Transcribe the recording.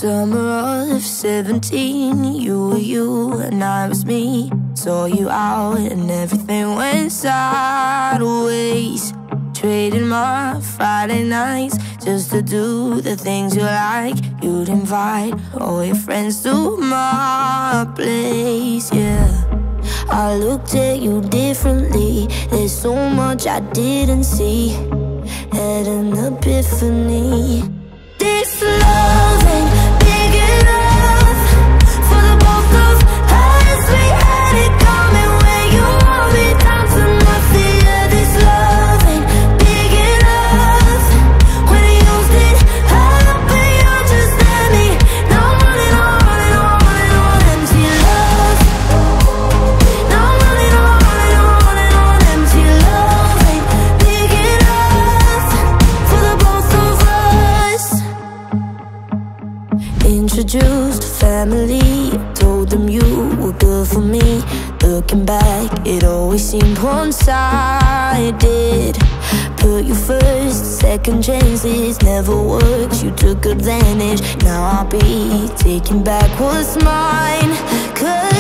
Summer of 17, you were you and I was me. Saw you out and everything went sideways. Trading my Friday nights just to do the things you like. You'd invite all your friends to my place, yeah. I looked at you differently. There's so much I didn't see. Had an epiphany. This love ain't big enough for the both of us. We had it coming where you want me down to nothing. Yeah, this love ain't big enough. When I used it up, but you're just at me. Now I'm running on, running on, running on empty love. Now I'm running on, running on, running on empty love. Ain't big enough for the both of us. Introduced family, told them you were good for me. Looking back, it always seemed one-sided. Put you first, second chances never worked. You took advantage, now I'll be taking back what's mine. 'Cause